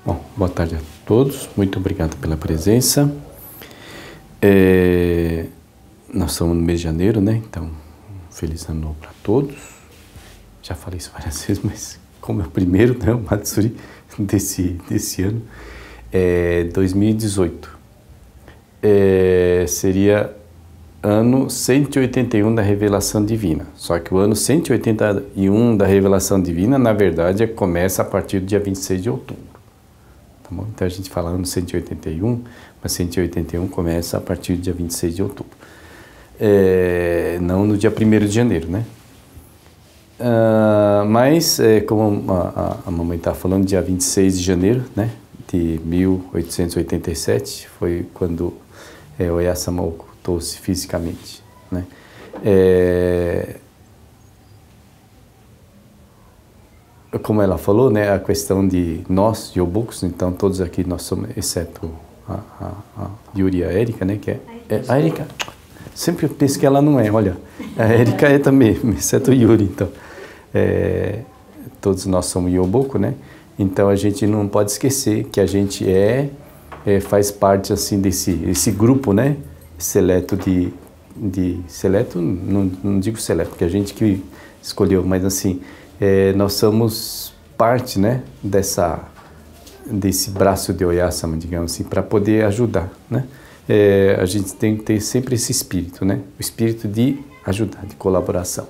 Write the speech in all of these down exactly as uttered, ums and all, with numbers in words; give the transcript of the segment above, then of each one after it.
Bom, boa tarde a todos, muito obrigado pela presença. É, nós estamos no mês de janeiro, né? Então, feliz ano novo para todos. Já falei isso várias vezes, mas como é o primeiro, né, o Matsuri desse, desse ano, é dois mil e dezoito. É, seria ano cento e oitenta e um da Revelação Divina. Só que o ano cento e oitenta e um da Revelação Divina, na verdade, começa a partir do dia vinte e seis de outubro. Tá bom? Então a gente fala ano cento e oitenta e um, mas cento e oitenta e um começa a partir do dia vinte e seis de outubro. É, não no dia primeiro de janeiro, né? Uh, mas, é, como a, a, a mamãe está falando, dia vinte e seis de janeiro, né, de mil oitocentos e oitenta e sete, foi quando é, o Oyasama ocultou-se fisicamente, né? É, como ela falou, né, a questão de nós, Yobokus, então todos aqui nós somos, exceto a, a, a Yuri e a Erika, né, que é, é a Erika, sempre eu penso que ela não é, olha, a Erika é também, exceto o Yuri, então, é, todos nós somos Yoboku, né, então a gente não pode esquecer que a gente é, é faz parte, assim, desse esse grupo, né, seleto de, de seleto, não, não digo seleto, porque a gente que escolheu, mas assim, É, nós somos parte, né, dessa, desse braço de Oyasama, digamos assim, para poder ajudar, né? É, a gente tem que ter sempre esse espírito, né? O espírito de ajudar, de colaboração.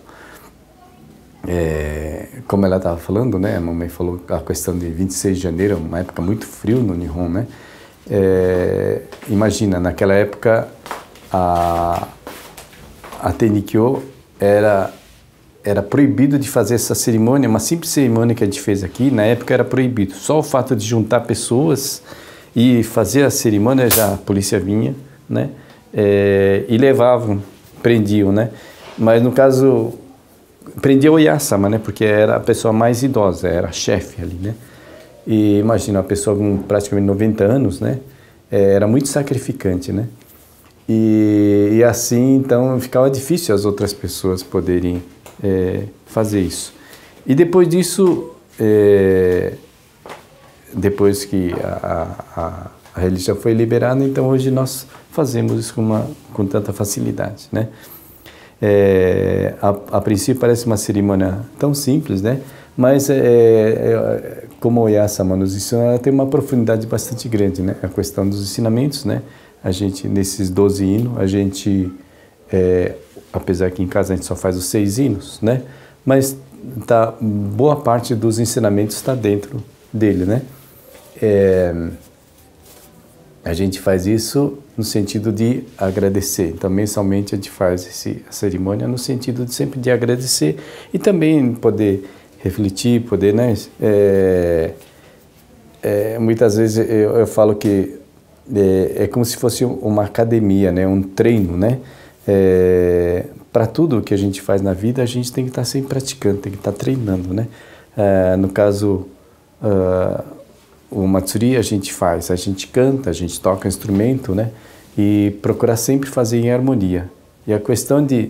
É, como ela estava falando, né? A mamãe falou a questão de vinte e seis de janeiro, uma época muito frio no Nihon, né? É, imagina, naquela época a, a Tennikyo era era proibido de fazer essa cerimônia, uma simples cerimônia que a gente fez aqui, na época era proibido. Só o fato de juntar pessoas e fazer a cerimônia, já a polícia vinha, né? É, e levavam, prendiam, né? Mas no caso, prendia o Oyasama, né? Porque era a pessoa mais idosa, era a chefe ali, né? E imagina, uma pessoa com praticamente noventa anos, né? É, era muito sacrificante, né? E, e assim, então, ficava difícil as outras pessoas poderem É, fazer isso. E depois disso, é, depois que a, a, a religião foi liberada, então hoje nós fazemos isso com, uma, com tanta facilidade, né? É, a, a princípio parece uma cerimônia tão simples, né? Mas é, é, como o Oyasama nos ensinou, ela tem uma profundidade bastante grande, né? A questão dos ensinamentos, né? A gente, nesses doze hinos, a gente é, apesar que em casa a gente só faz os seis hinos, né? Mas tá, boa parte dos ensinamentos está dentro dele, né? É, a gente faz isso no sentido de agradecer. Então, mensalmente a gente faz esse, a cerimônia no sentido de sempre de agradecer e também poder refletir, poder, né? É, é, muitas vezes eu, eu falo que é, é como se fosse uma academia, né? Um treino, né? É, para tudo que a gente faz na vida, a gente tem que estar sempre praticando, tem que estar treinando, né? É, no caso, uh, o Matsuri a gente faz, a gente canta, a gente toca instrumento, né? E procurar sempre fazer em harmonia. E a questão de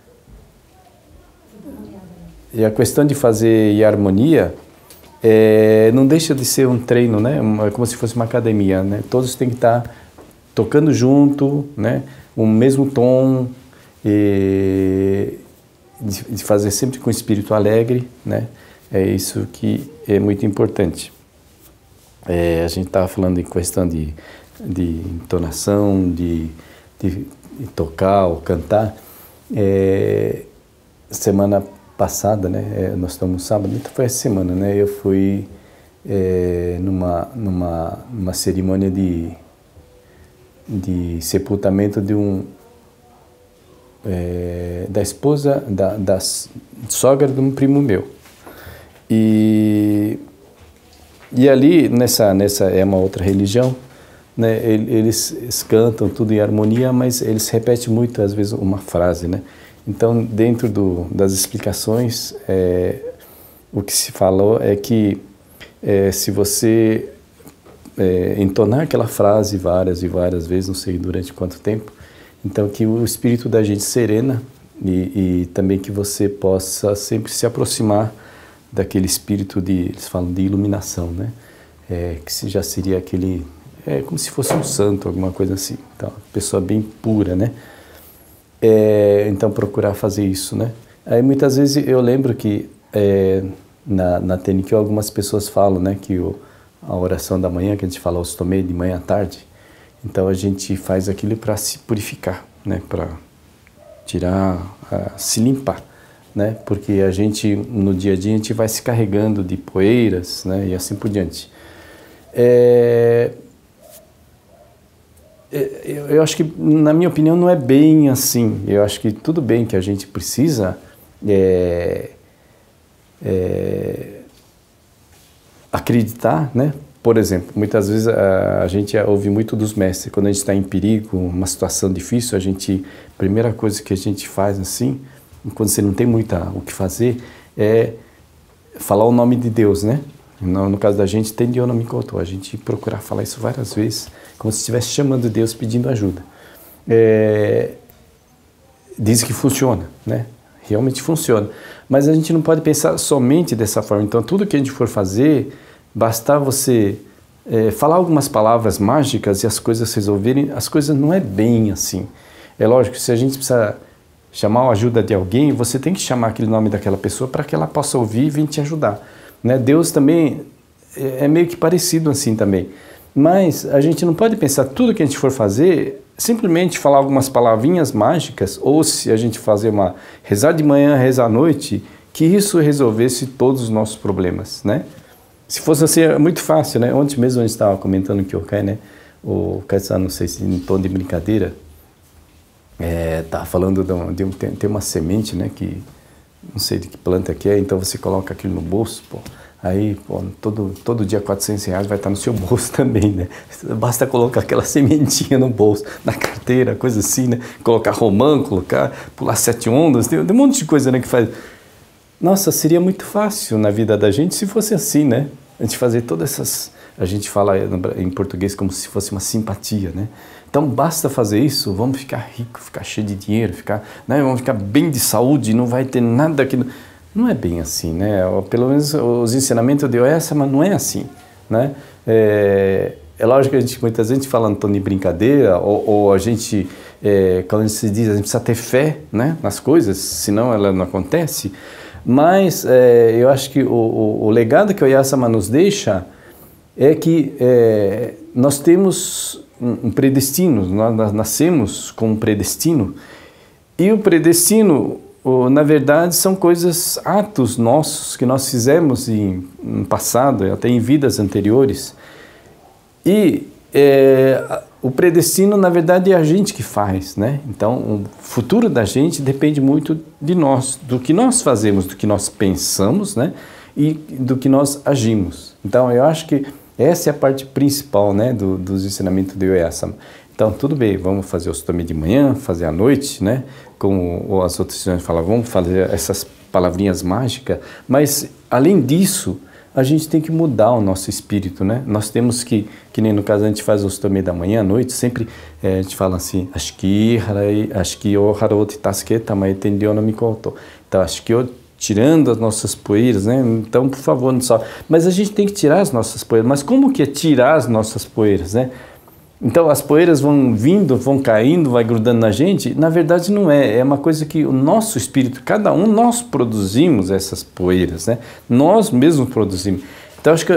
e a questão de fazer em harmonia é, não deixa de ser um treino, né? É como se fosse uma academia, né? Todos têm que estar tocando junto, né? O mesmo tom, e de, de fazer sempre com espírito alegre, né? É isso que é muito importante. É, a gente estava falando em questão de, de entonação, de, de, de tocar ou cantar. É, semana passada, né? É, nós estamos no sábado, então foi essa semana, né? Eu fui é, numa, numa, numa cerimônia de de sepultamento de um é, da esposa da, da sogra de um primo meu, e e ali nessa nessa é uma outra religião, né? Eles, eles cantam tudo em harmonia, mas eles repetem muito às vezes uma frase, né? Então dentro do, das explicações é, o que se falou é que é, se você É, entonar aquela frase várias e várias vezes, não sei durante quanto tempo, então que o espírito da gente serena e, e também que você possa sempre se aproximar daquele espírito de, eles falam de iluminação, né? é, que se já seria aquele, é como se fosse um santo, alguma coisa assim. Então, pessoa bem pura, né? É, então, procurar fazer isso, né? Aí, muitas vezes, eu lembro que é, na, na Tenikyo, algumas pessoas falam, né, que o, a oração da manhã, que a gente fala os tomei de manhã à tarde, então a gente faz aquilo para se purificar, né, para tirar, uh, se limpar, né, porque a gente, no dia a dia, a gente vai se carregando de poeiras, né, e assim por diante. É, eu, eu acho que, na minha opinião, não é bem assim. Eu acho que tudo bem que a gente precisa é, é, acreditar, né? Por exemplo, muitas vezes a, a gente ouve muito dos mestres, quando a gente está em perigo, uma situação difícil, a gente, a primeira coisa que a gente faz assim, quando você não tem muito o que fazer, é falar o nome de Deus, né? No, no caso da gente, tem Deus não me contou, a gente procurar falar isso várias vezes, como se estivesse chamando Deus, pedindo ajuda. É, diz que funciona, né? Realmente funciona. Mas a gente não pode pensar somente dessa forma. Então, tudo que a gente for fazer, bastar você é, falar algumas palavras mágicas e as coisas resolverem, as coisas não é bem assim. É lógico que se a gente precisa chamar a ajuda de alguém, você tem que chamar aquele nome daquela pessoa para que ela possa ouvir e vir te ajudar. Né? Deus também é meio que parecido assim também. Mas a gente não pode pensar tudo que a gente for fazer, simplesmente falar algumas palavrinhas mágicas, ou se a gente fazer uma rezar de manhã, rezar à noite, que isso resolvesse todos os nossos problemas, né? Se fosse assim, é muito fácil, né? Ontem mesmo a gente estava comentando que o Kai, né? O Kai, não sei se em tom de brincadeira, é, tá falando de, um, de um, tem, tem uma semente, né? Que não sei de que planta que é, então você coloca aquilo no bolso, pô. Aí, pô, todo, todo dia quatrocentos reais vai estar no seu bolso também, né? Basta colocar aquela sementinha no bolso, na carteira, coisa assim, né? Colocar romã, colocar, pular sete ondas, tem, tem um monte de coisa, né, que faz. Nossa, seria muito fácil na vida da gente se fosse assim, né? A gente fazer todas essas... A gente fala em português como se fosse uma simpatia, né? Então, basta fazer isso, vamos ficar rico, ficar cheio de dinheiro, ficar, né? Vamos ficar bem de saúde, não vai ter nada que... Não é bem assim, né? Pelo menos os ensinamentos de essa, mas não é assim, né? É, é lógico que a gente, muitas vezes, a gente fala em tom de brincadeira, ou, ou a gente, é, quando a gente se diz, a gente precisa ter fé, né, nas coisas, senão ela não acontece. Mas é, eu acho que o, o, o legado que o Oyasama nos deixa é que é, nós temos um, um predestino, nós nascemos com um predestino, e o predestino, na verdade, são coisas, atos nossos que nós fizemos em, em passado, até em vidas anteriores. E é, o predestino, na verdade, é a gente que faz, né? Então, o futuro da gente depende muito de nós, do que nós fazemos, do que nós pensamos, né? E do que nós agimos. Então, eu acho que essa é a parte principal, né, do, dos ensinamentos de Oyasama. Então, tudo bem, vamos fazer o Sutami de manhã, fazer à noite, né? Como as outras senhoras falam, vamos fazer essas palavrinhas mágicas, mas, além disso, a gente tem que mudar o nosso espírito, né? Nós temos que, que nem no caso a gente faz o Sutami da manhã, à noite, sempre é, a gente fala assim, Ashiki, harai, ashiki o haroti tasuke tamai tendyo no mikoto. Então, Ashiki o tirando as nossas poeiras, né? Então, por favor, não só... Mas a gente tem que tirar as nossas poeiras. Mas como que é tirar as nossas poeiras, né? Então, as poeiras vão vindo, vão caindo, vai grudando na gente. Na verdade, não é. É uma coisa que o nosso espírito, cada um, nós produzimos essas poeiras, né? Nós mesmos produzimos. Então, acho que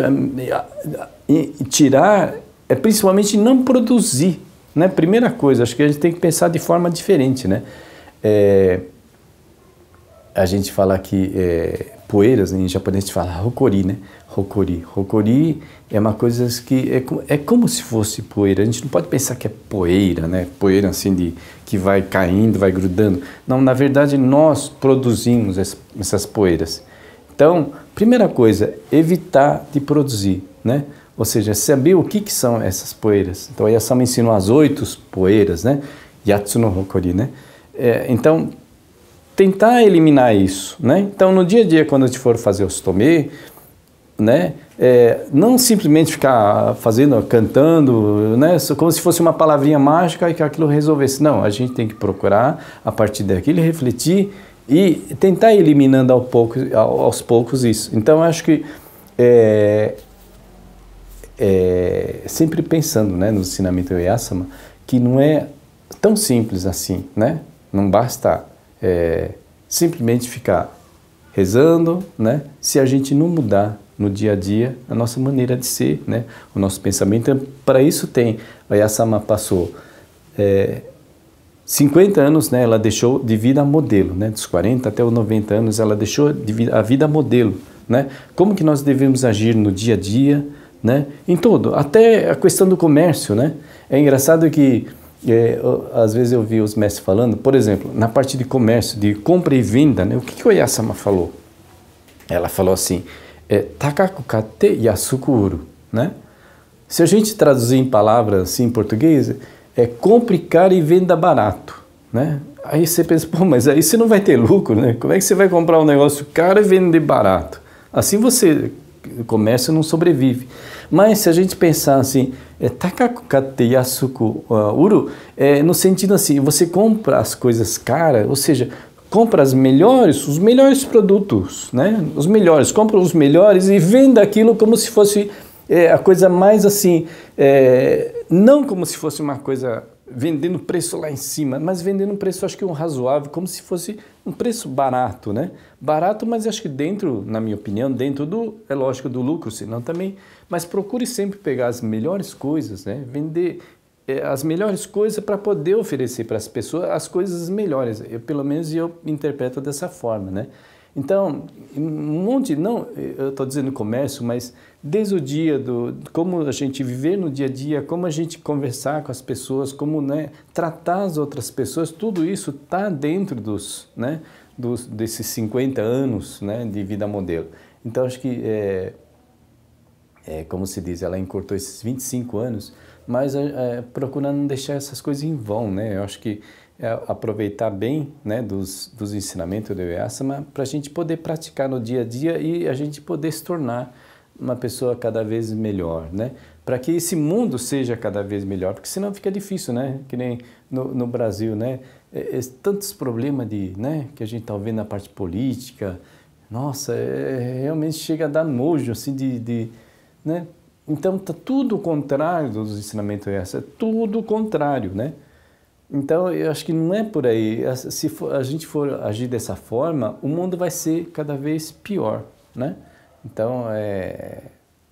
tirar é principalmente não produzir, né? Primeira coisa, acho que a gente tem que pensar de forma diferente, né? É... A gente fala que é, poeiras, em japonês a gente fala hokori, né? Hokori. Hokori é uma coisa que é, é como se fosse poeira. A gente não pode pensar que é poeira, né? Poeira assim de, que vai caindo, vai grudando. Não, na verdade nós produzimos essas poeiras. Então, primeira coisa, evitar de produzir, né? Ou seja, saber o que, que são essas poeiras. Então, a Oyasama ensinou as oito poeiras, né? Yatsu no hokori, né? É, então, tentar eliminar isso, né? Então, no dia a dia, quando a gente for fazer o Sutome, né? É, não simplesmente ficar fazendo, cantando, né? Como se fosse uma palavrinha mágica e que aquilo resolvesse. Não, a gente tem que procurar, a partir daquilo, refletir e tentar eliminando ao pouco, aos poucos isso. Então, eu acho que é, é, sempre pensando, né, no ensinamento Oyasama, que não é tão simples assim, né? Não basta é, simplesmente ficar rezando, né? Se a gente não mudar no dia a dia a nossa maneira de ser, né? O nosso pensamento. Então, para isso tem, a Oyasama passou é, cinquenta anos, né? Ela deixou de vida modelo, né? Dos quarenta até os noventa anos, ela deixou de vida, a vida modelo, né? Como que nós devemos agir no dia a dia, né? Em todo, até a questão do comércio, né? É engraçado que É, às vezes eu vi os mestres falando, por exemplo, na parte de comércio, de compra e venda, né? O que, que o Oyasama falou? Ela falou assim, é, takaku katte yasuku uru, né? Se a gente traduzir em palavras assim em português, é compre caro e venda barato, né? Aí você pensa, pô, mas aí você não vai ter lucro, né? Como é que você vai comprar um negócio caro e vender barato? Assim você, o comércio não sobrevive. Mas se a gente pensar assim, é, takaku katte yasuku uru, é, no sentido assim, você compra as coisas caras, ou seja, compra as melhores, os melhores produtos, né? Os melhores, compra os melhores e venda aquilo como se fosse é, a coisa mais assim, é, não como se fosse uma coisa vendendo preço lá em cima, mas vendendo um preço, acho que um razoável, como se fosse um preço barato, né? Barato, mas acho que dentro, na minha opinião, dentro do, é lógico, do lucro, senão também, mas procure sempre pegar as melhores coisas, né? Vender é, as melhores coisas para poder oferecer para as pessoas as coisas melhores. Eu, pelo menos eu interpreto dessa forma, né? Então, um monte, não, eu estou dizendo comércio, mas desde o dia, do como a gente viver no dia a dia, como a gente conversar com as pessoas, como, né, tratar as outras pessoas, tudo isso está dentro dos, né, dos, desses cinquenta anos, né, de vida modelo. Então, acho que, é, é, como se diz, ela encurtou esses vinte e cinco anos, mas é, procurando não deixar essas coisas em vão, né? Eu acho que é aproveitar bem, né, dos, dos ensinamentos do Oyasama para a gente poder praticar no dia a dia e a gente poder se tornar uma pessoa cada vez melhor, né? Para que esse mundo seja cada vez melhor, porque senão fica difícil, né? Que nem no, no Brasil, né? É, é, tantos problemas de, né, que a gente está vendo na parte política, nossa, é, realmente chega a dar nojo, assim, de, de né? Então, está tudo o contrário dos ensinamentos do Oyasama, é tudo o contrário, né? Então, eu acho que não é por aí. Se for, a gente for agir dessa forma, o mundo vai ser cada vez pior, né? Então, é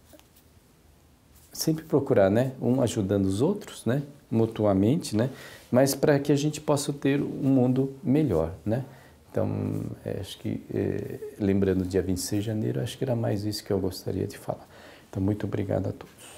sempre procurar, né? Um ajudando os outros, né? Mutuamente, né? Mas para que a gente possa ter um mundo melhor, né? Então, é, acho que, é, lembrando o dia vinte e seis de janeiro, acho que era mais isso que eu gostaria de falar. Então, muito obrigado a todos.